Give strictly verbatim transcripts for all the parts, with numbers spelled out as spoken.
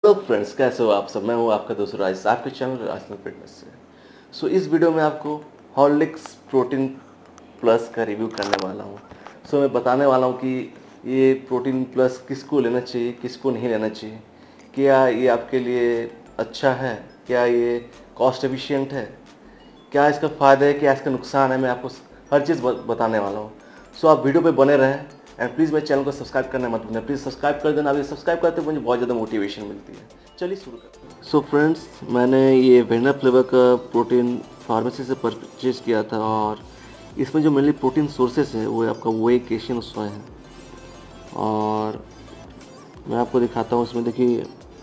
तो फ्रेंड्स, कैसे हो आप सब। मैं हूँ आपका दोस्त राज, आपके चैनल राजनल फिटनेस से। सो so, इस वीडियो में आपको हॉर्लिक्स प्रोटीन प्लस का रिव्यू करने वाला हूँ। सो so, मैं बताने वाला हूँ कि ये प्रोटीन प्लस किसको लेना चाहिए, किसको नहीं लेना चाहिए, क्या ये आपके लिए अच्छा है, क्या ये कॉस्ट एफिशिएंट है, क्या इसका फ़ायदा है, क्या इसका नुकसान है। मैं आपको हर चीज़ बताने वाला हूँ। सो so, आप वीडियो पे बने रहें एंड प्लीज़ मेरे चैनल को सब्सक्राइब करना मत भूलना। प्लीज़ सब्सक्राइब कर देना। अभी सब्सक्राइब करते मुझे बहुत ज़्यादा मोटिवेशन मिलती है। चलिए शुरू करते हैं। सो फ्रेंड्स, मैंने ये वेनिला फ्लेवर का प्रोटीन फार्मेसी से परचेज किया था और इसमें जो मेनली प्रोटीन सोर्सेस है वो आपका वे केशियन सोया है। और मैं आपको दिखाता हूँ। इसमें देखिए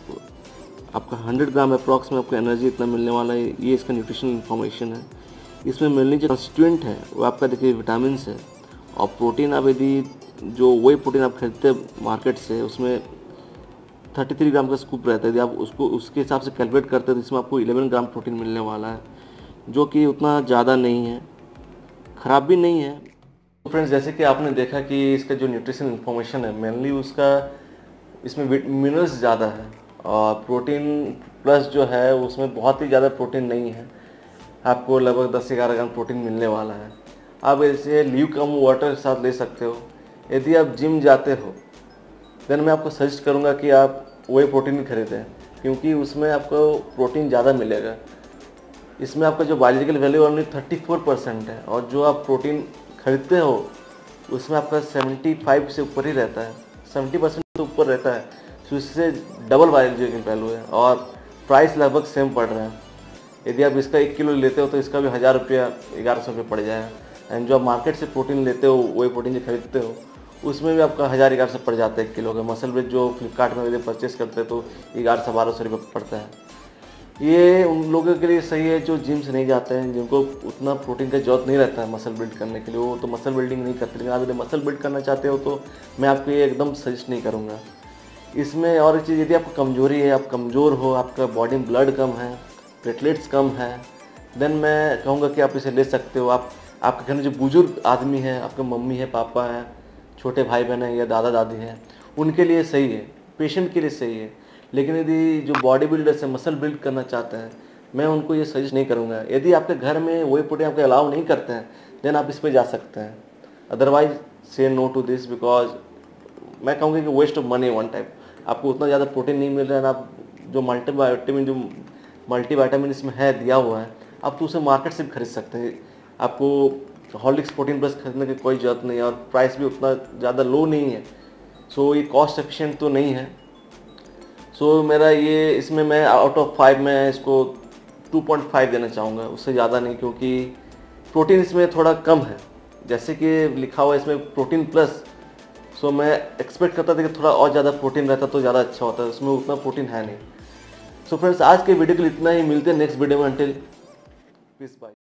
आपका हंड्रेड ग्राम अप्रॉक्स में आपको एनर्जी इतना मिलने वाला है। ये इसका न्यूट्रिशनल इन्फॉर्मेशन है। इसमें मेनली जो कंस्टिट्यूएंट है वो आपका देखिए विटामिन है। और प्रोटीन आप यदि जो वही प्रोटीन आप खरीदते हैं मार्केट से, उसमें तैंतीस ग्राम का स्कूप रहता है। यदि आप उसको उसके हिसाब से कैलकुलेट करते हैं तो इसमें आपको ग्यारह ग्राम प्रोटीन मिलने वाला है, जो कि उतना ज़्यादा नहीं है, ख़राब भी नहीं है। तो फ्रेंड्स, जैसे कि आपने देखा कि इसका जो न्यूट्रिशन इन्फॉर्मेशन है मेनली उसका इसमें मिनरल्स ज़्यादा है और प्रोटीन प्लस जो है उसमें बहुत ही ज़्यादा प्रोटीन नहीं है। आपको लगभग दस से ग्यारह ग्राम प्रोटीन मिलने वाला है। आप इसे ल्यूकम वाटर के साथ ले सकते हो। यदि आप जिम जाते हो देन मैं आपको सजेस्ट करूंगा कि आप वही प्रोटीन ही खरीदें, क्योंकि उसमें आपको प्रोटीन ज़्यादा मिलेगा। इसमें आपका जो biological value only thirty four percent है और जो आप प्रोटीन खरीदते हो उसमें आपका सेवेंटी फाइव से ऊपर ही रहता है, सेवेंटी परसेंट तो ऊपर रहता है। तो इससे डबल बायोलॉजिकल वैल्यू है और प्राइस लगभग सेम पड़ रहा है। यदि आप इसका एक किलो लेते हो तो इसका भी हज़ार रुपया ग्यारह सौ रुपये पड़ जाएगा। एंड जो आप मार्केट से प्रोटीन लेते हो वही प्रोटीन जो खरीदते हो उसमें भी आपका हज़ार ग्यारह सौ पड़ जाता है एक किलो का। मसल ब्रेड जो फ्लिपकार्ट में यदि परचेस करते हैं तो ग्यारह सौ बारह सौ रुपये पड़ता है। ये उन लोगों के लिए सही है जो जिम से नहीं जाते हैं, जिनको उतना प्रोटीन का जरूरत नहीं रहता है मसल बिल्ड करने के लिए। वो तो मसल बिल्डिंग नहीं करते, लेकिन आप यदि मसल बिल्ड करना चाहते हो तो मैं आपको ये एकदम सजेस्ट नहीं करूँगा। इसमें और एक चीज़, यदि आपको कमजोरी है, आप कमज़ोर हो, आपका बॉडी में ब्लड कम है, प्लेटलेट्स कम है, देन मैं कहूँगा कि आप इसे ले सकते हो। आप आपके घर में जो बुजुर्ग आदमी है, आपके मम्मी है, पापा है, छोटे भाई बहन है या दादा दादी हैं, उनके लिए सही है, पेशेंट के लिए सही है। लेकिन यदि जो बॉडी बिल्डर से मसल बिल्ड करना चाहते हैं, मैं उनको ये सजेस्ट नहीं करूँगा। यदि आपके घर में वही प्रोटीन आपके अलाउ नहीं करते हैं देन आप इस पर जा सकते हैं। अदरवाइज से नो टू दिस, बिकॉज मैं कहूँगा कि waste of money one type. आपको उतना ज़्यादा प्रोटीन नहीं मिल रहा है। आप जो मल्टीविटामिन जो मल्टीविटामिन इसमें है दिया हुआ है, आप तो उसे मार्केट से भी खरीद सकते हैं। आपको हॉर्लिक्स प्रोटीन प्लस खरीदने की कोई ज़रूरत नहीं है और प्राइस भी उतना ज़्यादा लो नहीं है। सो ये कॉस्ट एफिशिएंट तो नहीं है। सो मेरा ये इसमें मैं आउट ऑफ फाइव में इसको टू पॉइंट फाइव देना चाहूँगा, उससे ज़्यादा नहीं, क्योंकि प्रोटीन इसमें थोड़ा कम है। जैसे कि लिखा हुआ है इसमें प्रोटीन प्लस, सो मैं एक्सपेक्ट करता था कि थोड़ा और ज़्यादा प्रोटीन रहता तो ज़्यादा अच्छा होता है। उसमें उतना प्रोटीन है नहीं। सो फ्रेंड्स, आज के वीडियो के लिए इतना ही। मिलते हैं नेक्स्ट वीडियो में। Until peace, bye.